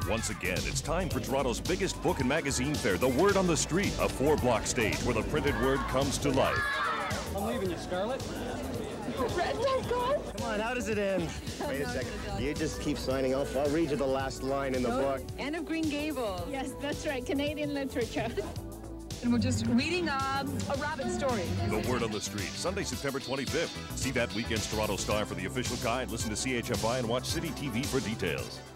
Once again, it's time for Toronto's biggest book and magazine fair, The Word on the Street, a 4-block stage where the printed word comes to life. I'm leaving you, Scarlett. Red, let go. Come on, how does it end? Wait a second. You just keep signing off. I'll read you the last line in the book. Anne of Green Gables. Yes, that's right. Canadian literature. And we're just reading a rabbit story. The Word on the Street, Sunday, September 25th. See that weekend's Toronto Star for the official guide. Listen to CHFI and watch City TV for details.